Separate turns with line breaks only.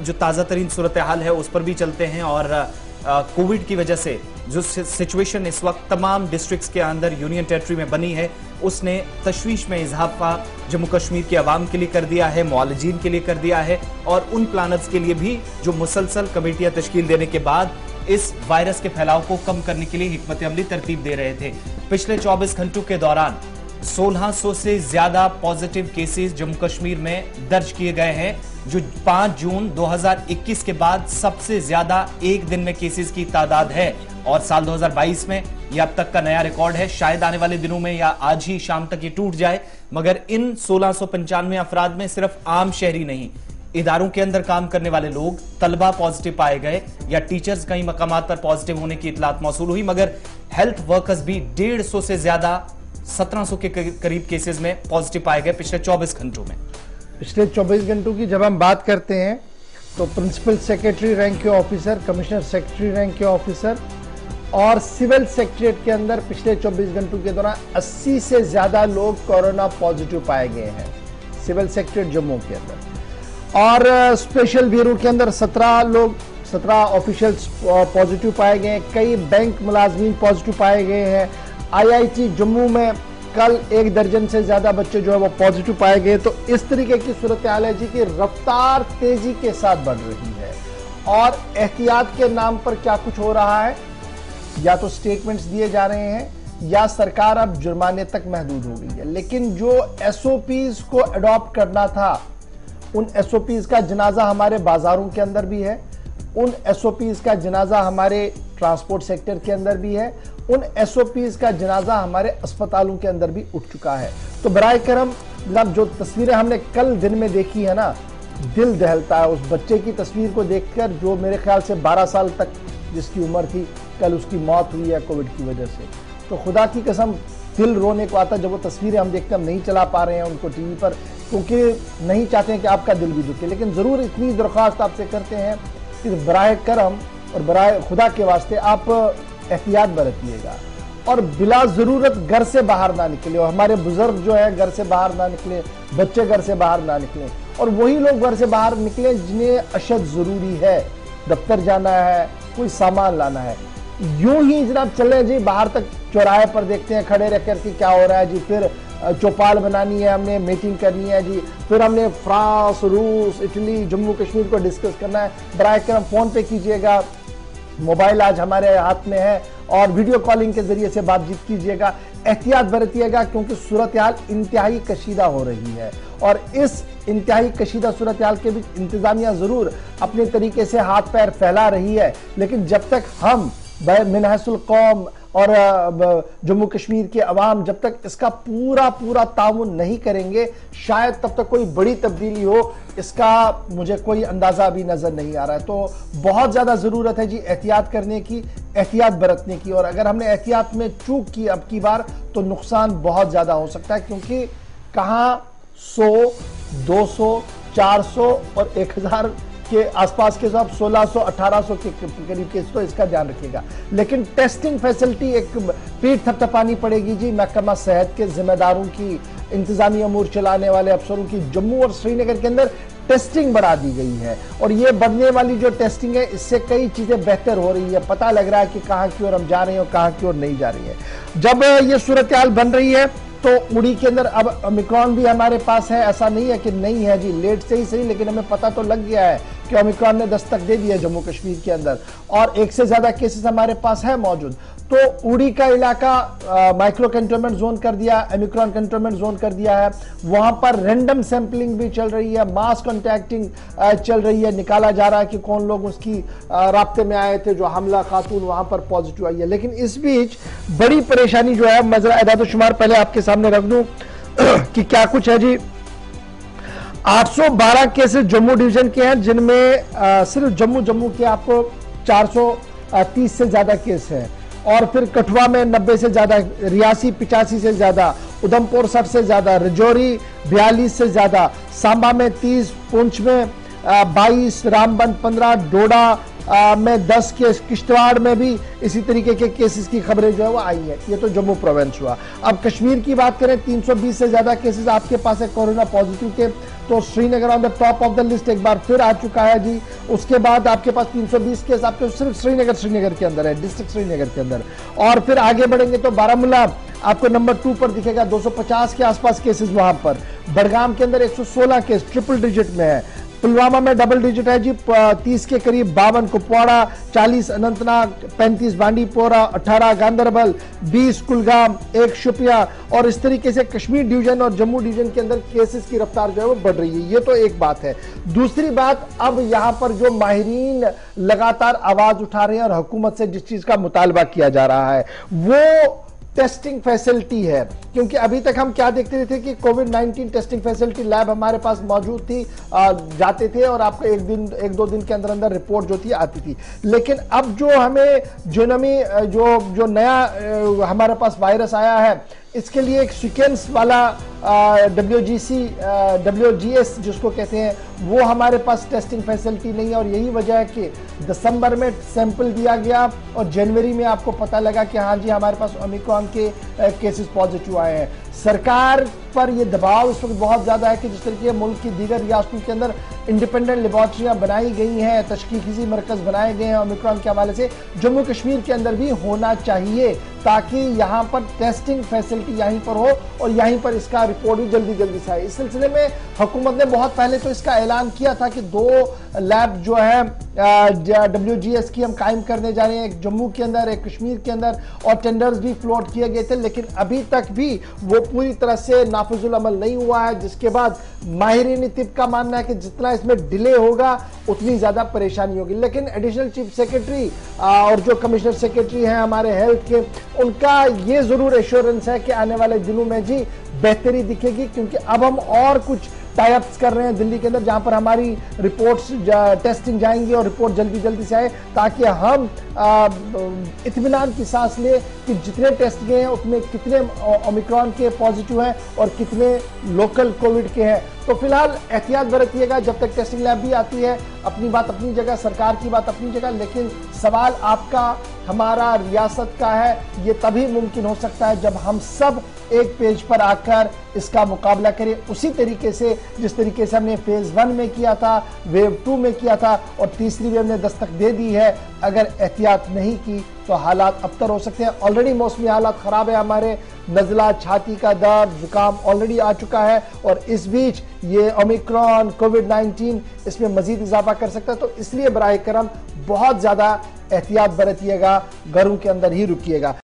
जो ताज़ा तरीन सूरत हाल है उस पर भी चलते हैं। और कोविड की वजह से जो सिचुएशन इस वक्त तमाम डिस्ट्रिक्ट्स के अंदर यूनियन टेरिटरी में बनी है, उसने तशवीश में इजाफा जम्मू कश्मीर के अवाम के लिए कर दिया है, मुआलिजीन के लिए कर दिया है, और उन प्लानर्स के लिए भी जो मुसलसल कमेटियां तश्कील देने के बाद इस वायरस के फैलाव को कम करने के लिए हिकमत अमली तरतीब दे रहे थे। पिछले 24 घंटों के दौरान 1600 से ज्यादा पॉजिटिव केसेस जम्मू कश्मीर में दर्ज किए गए हैं, जो 5 जून 2021 के बाद सबसे ज्यादा एक दिन में केसेस की तादाद है। और साल 2022 में यह अब तक का नया रिकॉर्ड है। शायद आने वाले दिनों में या आज ही शाम तक ये टूट जाए। मगर इन 1695 अफराद में सिर्फ आम शहरी नहीं, इदारों के अंदर काम करने वाले लोग, तलबा पॉजिटिव पाए गए या टीचर्स कई मकामात पर पॉजिटिव होने की इतलात मौसूल हुई। मगर हेल्थ वर्कर्स भी 150 से ज्यादा 1700 के करीब केसेस में पॉजिटिव पाए गए पिछले 24 घंटों में।
पिछले 24 घंटों की जब हम बात करते हैं तो प्रिंसिपल सेक्रेटरी रैंक के ऑफिसर, कमिश्नर सेक्रेटरी रैंक के ऑफिसर और सिविल सेक्रेटरीट के अंदर पिछले 24 घंटों के दौरान 80 से ज्यादा लोग कोरोना पॉजिटिव पाए गए हैं सिविल सेक्रेटरीट जम्मू के अंदर। और स्पेशल ब्यूरो के अंदर 17 ऑफिशियल्स पॉजिटिव पाए गए हैं। कई बैंक मुलाजमीन पॉजिटिव पाए गए हैं। IIT जम्मू में कल 1 दर्जन से ज्यादा बच्चे जो है वो पॉजिटिव पाए गए। तो इस तरीके की सूरत हाल है जी की रफ्तार तेजी के साथ बढ़ रही है। और एहतियात के नाम पर क्या कुछ हो रहा है, या तो स्टेटमेंट्स दिए जा रहे हैं या सरकार अब जुर्माने तक महदूद हो गई है। लेकिन जो SOPs को अडॉप्ट करना था, उन SOPs का जनाजा हमारे बाजारों के अंदर भी है, उन SOPs का जनाजा हमारे ट्रांसपोर्ट सेक्टर के अंदर भी है, उन SOPs का जनाजा हमारे अस्पतालों के अंदर भी उठ चुका है। तो बराए करम जनाब, जो तस्वीरें हमने कल दिन में देखी है ना, दिल दहलता है उस बच्चे की तस्वीर को देखकर जो मेरे ख्याल से 12 साल तक जिसकी उम्र थी, कल उसकी मौत हुई है कोविड की वजह से। तो खुदा की कसम दिल रोने को आता जब वो तस्वीरें हम देखते, हम नहीं चला पा रहे हैं उनको टीवी पर, क्योंकि नहीं चाहते हैं कि आपका दिल भी दुखे। लेकिन जरूर इतनी दरख्वास्त आपसे करते हैं कि बराए करम और बराए खुदा के वास्ते आप एहतियात बरतिएगा और बिला जरूरत घर से बाहर ना निकले। और हमारे बुजुर्ग जो है घर से बाहर ना निकले, बच्चे घर से बाहर ना निकले, और वही लोग घर से बाहर निकले जिन्हें अशद जरूरी है, दफ्तर जाना है, कोई सामान लाना है। यूं ही जनाब चले जी बाहर तक, चौराहे पर देखते हैं खड़े रहकर कि क्या हो रहा है जी, फिर चौपाल बनानी है, हमने मीटिंग करनी है जी, फिर हमने फ्रांस, रूस, इटली, जम्मू कश्मीर को डिस्कस करना है। बराए करम फोन पे कीजिएगा, मोबाइल आज हमारे हाथ में है, और वीडियो कॉलिंग के जरिए से बातचीत कीजिएगा। एहतियात बरतिएगा क्योंकि सूरत हाल इंतहाई कशीदा हो रही है। और इस इंतहाई कशीदा सूरत हाल के बीच इंतजामिया जरूर अपने तरीके से हाथ पैर फैला रही है, लेकिन जब तक हम मिनहसुल कौम और जम्मू कश्मीर के अवाम जब तक इसका पूरा ताउन नहीं करेंगे, शायद तब तक कोई बड़ी तब्दीली हो, इसका मुझे कोई अंदाजा अभी नजर नहीं आ रहा है। तो बहुत ज्यादा जरूरत है जी एहतियात करने की, एहतियात बरतने की। और अगर हमने एहतियात में चूक की अब की बार तो नुकसान बहुत ज्यादा हो सकता है, क्योंकि कहां 100, 200, 400 और 1000 के आसपास के साथ 1600, 1800 के करीब केस, तो इसका ध्यान रखिएगा। लेकिन टेस्टिंग फैसिलिटी एक पीठ थपथपानी पड़ेगी जी महकमा सेहत के जिम्मेदारों की, इंतजामी अमूर चलाने वाले अफसरों की। जम्मू और श्रीनगर के अंदर टेस्टिंग बढ़ा दी गई है, और ये बढ़ने वाली जो टेस्टिंग है इससे कई चीजें बेहतर हो रही है। पता लग रहा है कि कहां की ओर हम जा रहे हैं और कहां की ओर नहीं जा रही है। जब ये सूरत हाल बन रही है तो उड़ी के अंदर अब ओमिक्रॉन भी हमारे पास है, ऐसा नहीं है कि नहीं है जी, लेट से ही सही, लेकिन हमें पता तो लग गया है कि ओमिक्रॉन ने दस्तक दे दी है जम्मू कश्मीर के अंदर, और 1 से ज्यादा केसेस हमारे पास है मौजूद। तो उड़ी का इलाका माइक्रो कंटेनमेंट जोन कर दिया, ओमिक्रॉन कंटेनमेंट जोन कर दिया है। वहां पर रैंडम सैंपलिंग भी चल रही है, मास कॉन्टैक्टिंग चल रही है, निकाला जा रहा है कि कौन लोग उसकी राब्ते में आए थे, जो हमला खातून वहां पर पॉजिटिव आई है। लेकिन इस बीच बड़ी परेशानी जो है, मैं जरा एदाद शुमार पहले आपके सामने रख दूं कि क्या कुछ है जी। 812 केसेस जम्मू डिवीजन के हैं, जिनमें सिर्फ जम्मू के आपको 430 से ज्यादा केस हैं। और फिर कठुआ में 90 से ज्यादा, रियासी 85 से ज्यादा, उधमपुर 60 से ज्यादा, रजौरी 42 से ज्यादा, सांबा में 30, पुंछ में 22, रामबन 15, डोडा में 10 केस, किश्तवाड़ में भी इसी तरीके के केसेस की खबरें जो है वो आई है। ये तो जम्मू प्रोविंस हुआ। अब कश्मीर की बात करें, 320 से ज्यादा केसेस आपके पास है कोरोना पॉजिटिव के। तो Srinagar on the top of the list एक बार फिर आ चुका है जी। उसके बाद आपके पास 320 केस आपके सिर्फ श्रीनगर के अंदर है, डिस्ट्रिक्ट श्रीनगर के अंदर। और फिर आगे बढ़ेंगे तो बारामूला आपको नंबर 2 पर दिखेगा, 250 के आसपास केसेस वहां पर। बड़गाम के अंदर 116 केस ट्रिपल डिजिट में है। पुलवामा में डबल डिजिट है जी, 30 के करीब, 52 कुपवाड़ा, 40 अनंतनाग, 35 बांडीपोरा, 18 गांदरबल, 20 कुलगाम, 1 शुपिया। और इस तरीके से कश्मीर डिवीजन और जम्मू डिवीजन के अंदर केसेस की रफ्तार जो है वो बढ़ रही है। ये तो एक बात है। दूसरी बात, अब यहां पर जो माहिरीन लगातार आवाज उठा रहे हैं और हुकूमत से जिस चीज का मुतालबा किया जा रहा है वो टेस्टिंग फैसिलिटी है। क्योंकि अभी तक हम क्या देखते थे कि कोविड-19 टेस्टिंग फैसिलिटी लैब हमारे पास मौजूद थी, जाते थे और आपको एक दो दिन के अंदर अंदर रिपोर्ट जो थी आती थी। लेकिन अब जो हमें जो नया हमारे पास वायरस आया है, इसके लिए एक सीक्वेंस वाला WGS जिसको कहते हैं, वो हमारे पास टेस्टिंग फैसिलिटी नहीं है। और यही वजह है कि दिसंबर में सैंपल दिया गया और जनवरी में आपको पता लगा कि हाँ जी हमारे पास ओमिक्रॉन के केसेस पॉजिटिव आए हैं। सरकार पर यह दबाव इस वक्त बहुत ज्यादा है कि जिस तरीके मुल्क की दीगर रियासतों के अंदर इंडिपेंडेंट लेबोरेटरियां बनाई गई हैं, तशखीसी मरकज बनाए गए हैं ओमिक्रॉन के हवाले से, जम्मू कश्मीर के अंदर भी होना चाहिए ताकि यहां पर टेस्टिंग फैसिलिटी यहीं पर हो और यहीं पर इसका रिपोर्ट भी जल्दी जल्दी से आए। इस सिलसिले में हुकूमत ने बहुत पहले तो इसका ऐलान किया था कि 2 लैब जो है WGS की हम कायम करने जा रहे हैं, एक जम्मू के अंदर, एक कश्मीर के अंदर, और टेंडर्स भी फ्लोट किए गए थे। लेकिन अभी तक भी वो पूरी तरह से नाफिजुल अमल नहीं हुआ है, जिसके बाद माहिरीन तिब का मानना है कि जितना इसमें डिले होगा उतनी ज्यादा परेशानी होगी। लेकिन एडिशनल चीफ सेक्रेटरी और जो कमिश्नर सेक्रेटरी हैं हमारे हेल्थ के, उनका ये जरूर एश्योरेंस है कि आने वाले दिनों में जी बेहतरी दिखेगी। क्योंकि अब हम और कुछ टाइप्स कर रहे हैं दिल्ली के अंदर, जहां पर हमारी रिपोर्ट्स टेस्टिंग जाएंगी और रिपोर्ट जल्दी जल्दी से आए, ताकि हम इत्मीनान की सांस ले कि जितने टेस्ट गए हैं उसमें कितने ओमिक्रॉन के पॉजिटिव हैं और कितने लोकल कोविड के हैं। तो फिलहाल एहतियात बरतिएगा जब तक टेस्टिंग लैब भी आती है। अपनी बात अपनी जगह, सरकार की बात अपनी जगह, लेकिन सवाल आपका, हमारा, रियासत का है। ये तभी मुमकिन हो सकता है जब हम सब एक पेज पर आकर इसका मुकाबला करें, उसी तरीके से जिस तरीके से हमने फेज 1 में किया था, वेव 2 में किया था और तीसरी वेव ने दस्तक दे दी है। अगर एहतियात नहीं की तो हालात अबतर हो सकते हैं। ऑलरेडी मौसमी हालात खराब है हमारे, नज़ला, छाती का दर्द, जुकाम ऑलरेडी आ चुका है और इस बीच ये ओमिक्रॉन, कोविड-19 इसमें मजीद इजाफा कर सकता है। तो इसलिए बराए करम बहुत ज्यादा एहतियात बरतिएगा, घरों के अंदर ही रुकिएगा।